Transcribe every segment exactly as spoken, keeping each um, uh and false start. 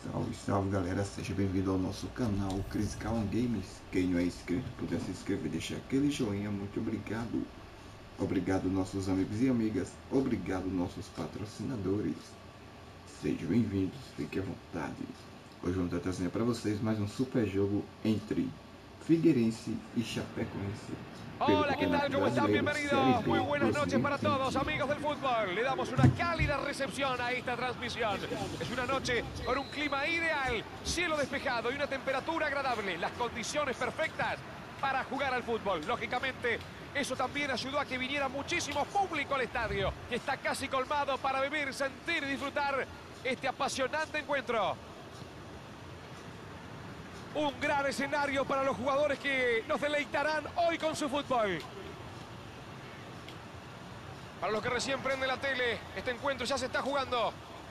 Salve, salve galera, seja bem-vindo ao nosso canal Critical Games. Quem não é inscrito, puder se inscrever e deixar aquele joinha, muito obrigado. Obrigado nossos amigos e amigas, obrigado nossos patrocinadores. Sejam bem-vindos, fiquem à vontade. Hoje vamos estar trazendo para vocês mais um super jogo entre Figueirense y Chapecoense. Hola, ¿qué tal? ¿Cómo están? Bienvenidos. Muy buenas noches para todos, amigos del fútbol. Le damos una cálida recepción a esta transmisión. Es una noche con un clima ideal, cielo despejado y una temperatura agradable. Las condiciones perfectas para jugar al fútbol. Lógicamente, eso también ayudó a que viniera muchísimo público al estadio, que está casi colmado para vivir, sentir y disfrutar este apasionante encuentro. Un gran escenario para los jugadores que nos deleitarán hoy con su fútbol. Para los que recién prenden la tele, este encuentro ya se está jugando.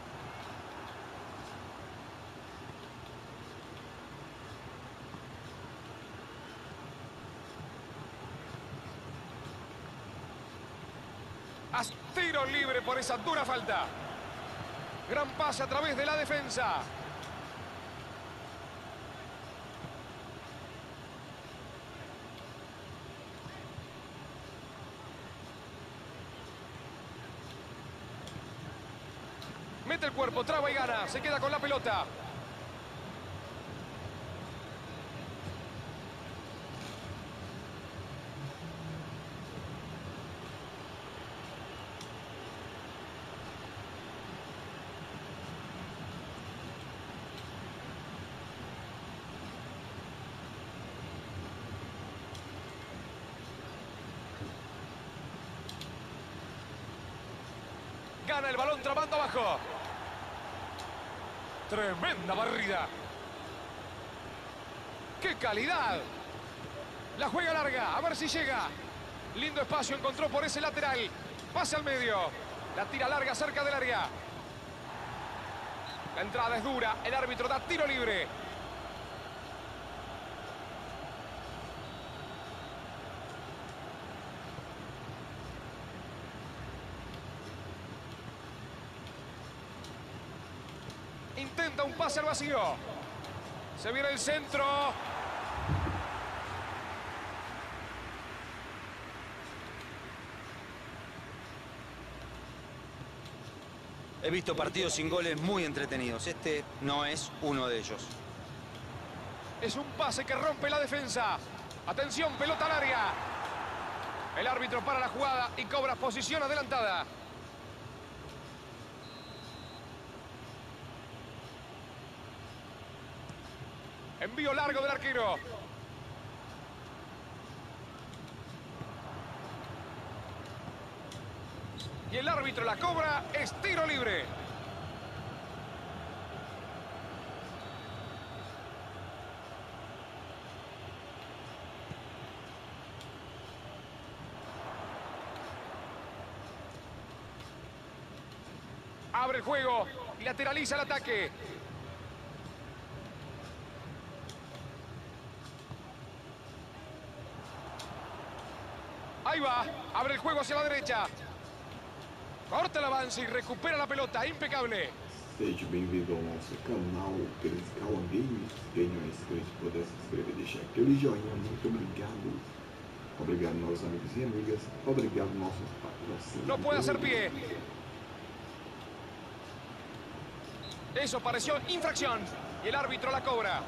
Haz tiro libre por esa dura falta. Gran pase a través de la defensa. Mete el cuerpo, traba y gana. Se queda con la pelota. Gana el balón trabando abajo. Tremenda barrida. ¡Qué calidad! La juega larga, a ver si llega. Lindo espacio encontró por ese lateral. Pase al medio. La tira larga cerca del área. La entrada es dura. El árbitro da tiro libre. Intenta un pase al vacío. Se viene el centro. He visto partidos sin goles muy entretenidos. Este no es uno de ellos. Es un pase que rompe la defensa. Atención, pelota al área. El árbitro para la jugada y cobra posición adelantada. Envío largo del arquero. Y el árbitro la cobra, es tiro libre. Abre el juego y lateraliza el ataque. Ahí va, abre el juego hacia la derecha. Corta el avance y recupera la pelota, impecable. Seja bem-vindo ao nosso canal Critical Games. Quem não é inscrito, puder se inscrever e deixar aquele joinha, muito obrigado. Obrigado nossos amigos e amigas, obrigado nossos patrocinadores. No puede hacer pie. Eso pareció infracción y el árbitro la cobra.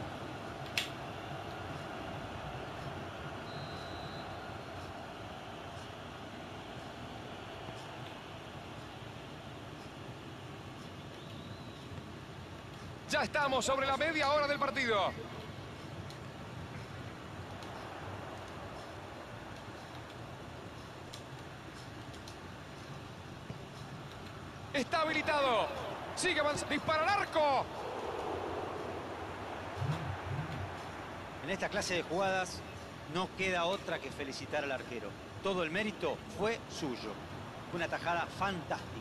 Ya estamos sobre la media hora del partido. Está habilitado. Sigue avanzando. Dispara al arco. En esta clase de jugadas no queda otra que felicitar al arquero. Todo el mérito fue suyo. Fue una tajada fantástica.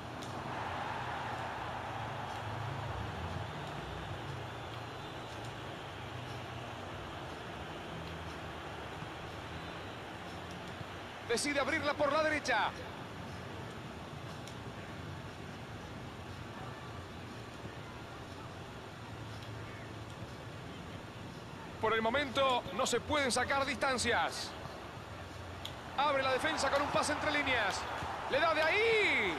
Decide abrirla por la derecha. Por el momento no se pueden sacar distancias. Abre la defensa con un pase entre líneas. Le da de ahí.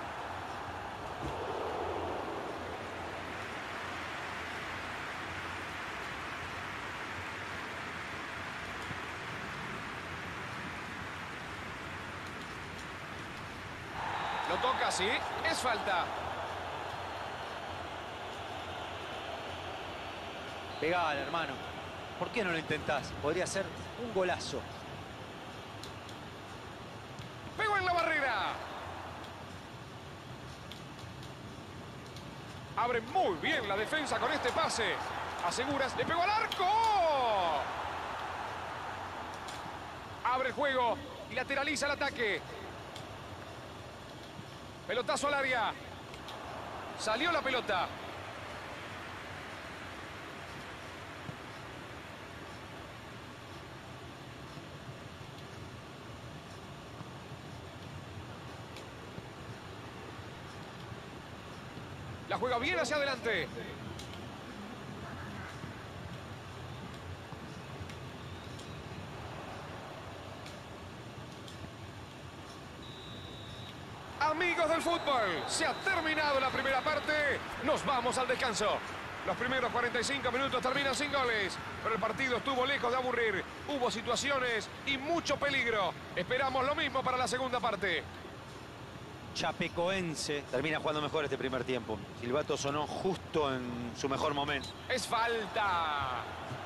Lo toca, sí. Es falta. Pegale, hermano. ¿Por qué no lo intentás? Podría ser un golazo. Pegó en la barrera. Abre muy bien la defensa con este pase. Aseguras, le pegó al arco. Abre el juego y lateraliza el ataque. Pelotazo al área. Salió la pelota. La juega bien hacia adelante. Amigos del fútbol, se ha terminado la primera parte. Nos vamos al descanso. Los primeros cuarenta y cinco minutos terminan sin goles, pero el partido estuvo lejos de aburrir. Hubo situaciones y mucho peligro. Esperamos lo mismo para la segunda parte. Chapecoense termina jugando mejor este primer tiempo. Silbato sonó justo en su mejor momento. Es falta.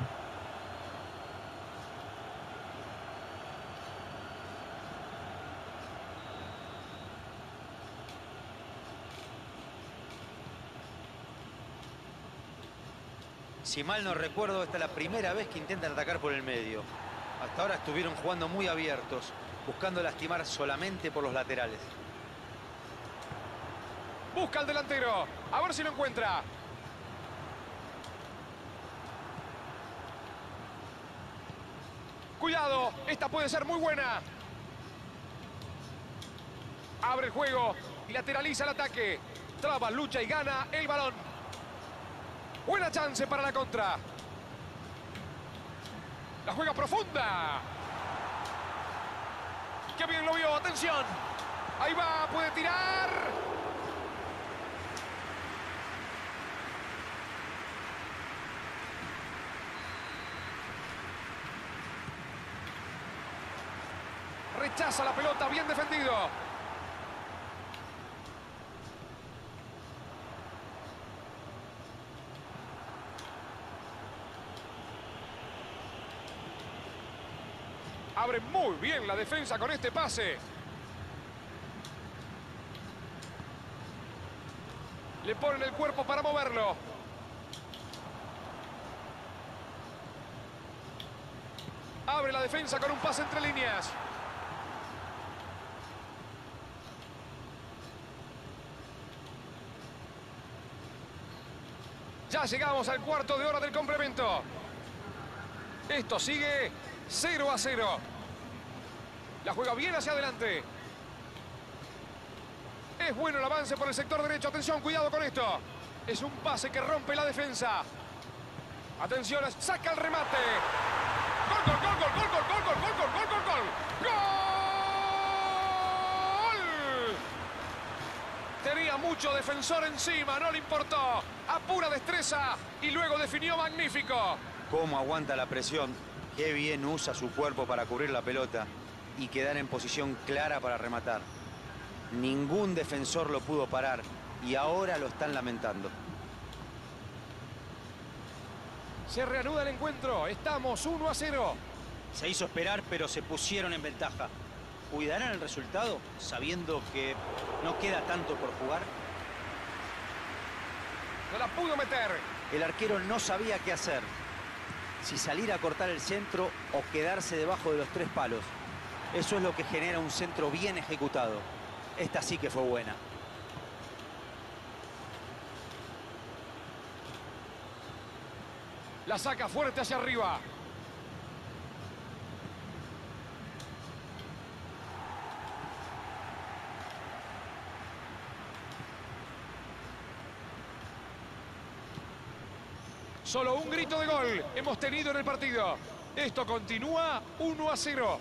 Si mal no recuerdo, esta es la primera vez que intentan atacar por el medio. Hasta ahora estuvieron jugando muy abiertos, buscando lastimar solamente por los laterales. Busca al delantero. A ver si lo encuentra. Cuidado, esta puede ser muy buena. Abre el juego y lateraliza el ataque. Traba, lucha y gana el balón. Buena chance para la contra. La juega profunda. ¡Qué bien lo vio! ¡Atención! Ahí va, puede tirar. Rechaza la pelota, bien defendido. Abre muy bien la defensa con este pase. Le ponen el cuerpo para moverlo. Abre la defensa con un pase entre líneas. Ya llegamos al cuarto de hora del complemento. Esto sigue cero a cero. La juega bien hacia adelante. Es bueno el avance por el sector derecho. Atención, cuidado con esto. Es un pase que rompe la defensa. Atención, saca el remate. Gol, gol, gol, gol, gol, gol, gol, gol, gol, gol, gol, gol, gol. ¡Gol! Tenía mucho defensor encima, no le importó. A pura destreza y luego definió magnífico. Cómo aguanta la presión. Qué bien usa su cuerpo para cubrir la pelota y quedar en posición clara para rematar. Ningún defensor lo pudo parar y ahora lo están lamentando. Se reanuda el encuentro. Estamos uno a cero. Se hizo esperar, pero se pusieron en ventaja. ¿Cuidarán el resultado sabiendo que no queda tanto por jugar? No la pudo meter. El arquero no sabía qué hacer. Si salir a cortar el centro o quedarse debajo de los tres palos. Eso es lo que genera un centro bien ejecutado. Esta sí que fue buena. La saca fuerte hacia arriba. Solo un grito de gol hemos tenido en el partido. Esto continúa uno a cero.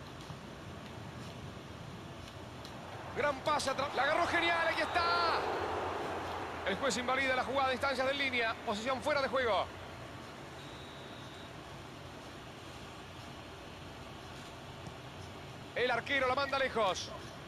Gran pase atrás. La agarró genial, ahí está. El juez invalida la jugada a distancias de línea. Posición fuera de juego. El arquero la manda lejos.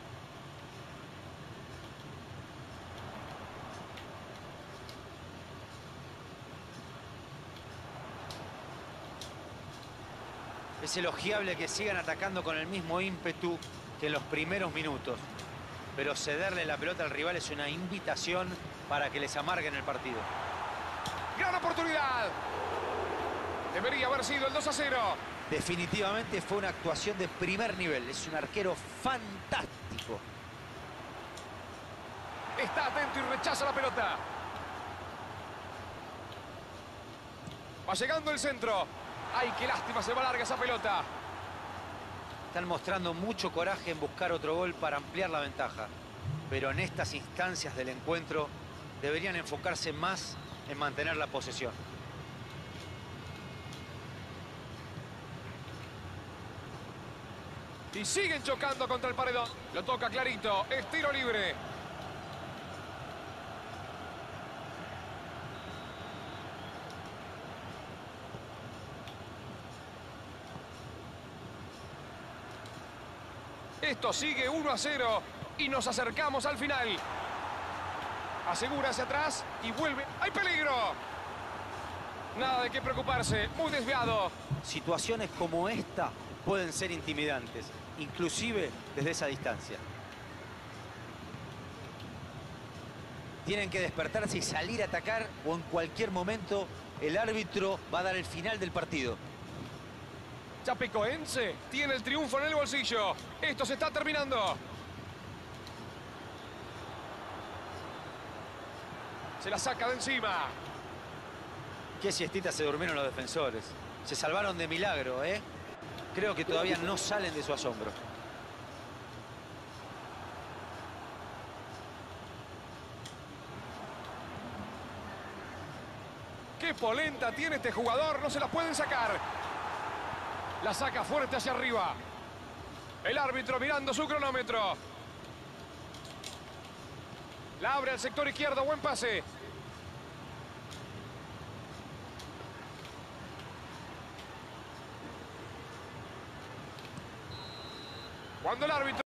Es elogiable que sigan atacando con el mismo ímpetu que en los primeros minutos. Pero cederle la pelota al rival es una invitación para que les amarguen el partido. ¡Gran oportunidad! Debería haber sido el dos a cero. Definitivamente fue una actuación de primer nivel. Es un arquero fantástico. Está atento y rechaza la pelota. Va llegando el centro. ¡Ay, qué lástima! Se va larga esa pelota. Están mostrando mucho coraje en buscar otro gol para ampliar la ventaja. Pero en estas instancias del encuentro deberían enfocarse más en mantener la posesión. Y siguen chocando contra el paredón. Lo toca clarito. Es tiro libre. Esto sigue uno a cero y nos acercamos al final. Asegura hacia atrás y vuelve. ¡Hay peligro! Nada de qué preocuparse. Muy desviado. Situaciones como esta pueden ser intimidantes, inclusive desde esa distancia. Tienen que despertarse y salir a atacar o en cualquier momento el árbitro va a dar el final del partido. Chapecoense tiene el triunfo en el bolsillo. Esto se está terminando. Se la saca de encima. Qué siestita se durmieron los defensores. Se salvaron de milagro, ¿eh? Creo que todavía no salen de su asombro. Qué polenta tiene este jugador. No se la pueden sacar. La saca fuerte hacia arriba. El árbitro mirando su cronómetro. La abre al sector izquierdo. Buen pase. Cuando el árbitro...